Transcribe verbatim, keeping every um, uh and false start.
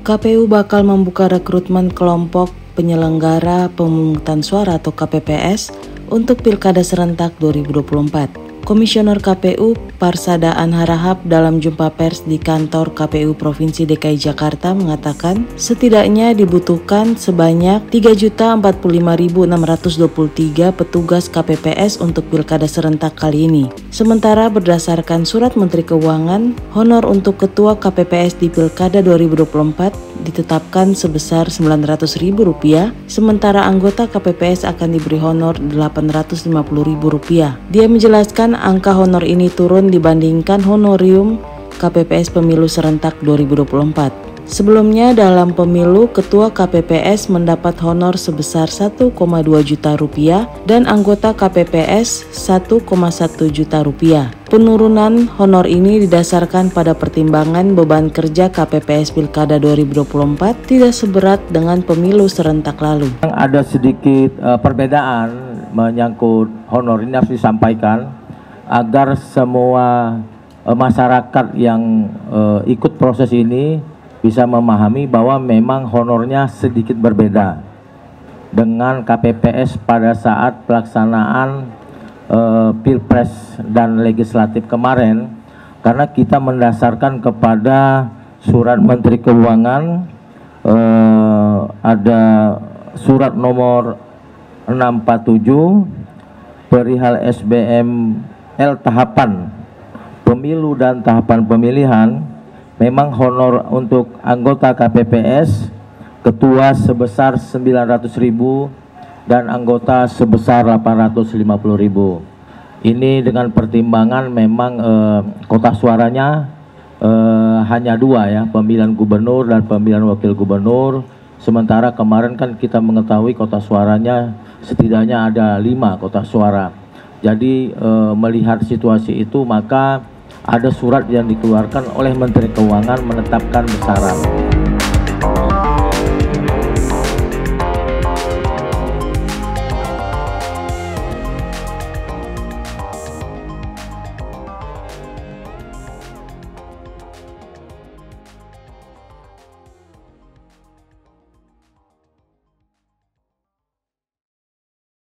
K P U bakal membuka rekrutmen kelompok penyelenggara pemungutan suara atau K P P S untuk Pilkada Serentak dua ribu dua puluh empat. Komisioner K P U Parsadaan Harahap dalam jumpa pers di kantor K P U Provinsi D K I Jakarta mengatakan setidaknya dibutuhkan sebanyak tiga juta empat puluh lima ribu enam ratus dua puluh tiga petugas K P P S untuk Pilkada Serentak kali ini. Sementara berdasarkan surat Menteri Keuangan, honor untuk Ketua K P P S di Pilkada dua ribu dua puluh empat ditetapkan sebesar sembilan ratus ribu rupiah, sementara anggota K P P S akan diberi honor delapan ratus lima puluh ribu rupiah. Dia menjelaskan angka honor ini turun dibandingkan honorium K P P S Pemilu Serentak dua ribu dua puluh empat. Sebelumnya dalam pemilu, Ketua K P P S mendapat honor sebesar satu koma dua juta rupiah dan anggota K P P S satu koma satu juta rupiah. Penurunan honor ini didasarkan pada pertimbangan beban kerja K P P S Pilkada dua ribu dua puluh empat tidak seberat dengan pemilu serentak lalu. Ada sedikit uh, perbedaan menyangkut honor ini harus disampaikan agar semua uh, masyarakat yang uh, ikut proses ini bisa memahami bahwa memang honornya sedikit berbeda dengan K P P S pada saat pelaksanaan uh, Pilpres dan Legislatif kemarin, karena kita mendasarkan kepada surat Menteri Keuangan, uh, ada surat nomor enam empat tujuh perihal S B M L tahapan pemilu dan tahapan pemilihan. Memang honor untuk anggota K P P S ketua sebesar sembilan ratus ribu dan anggota sebesar delapan ratus lima puluh ribu. Ini dengan pertimbangan memang eh, kotak suaranya eh, hanya dua ya, pemilihan gubernur dan pemilihan wakil gubernur. Sementara kemarin kan kita mengetahui kotak suaranya setidaknya ada lima kotak suara. Jadi eh, melihat situasi itu, maka ada surat yang dikeluarkan oleh Menteri Keuangan menetapkan besaran.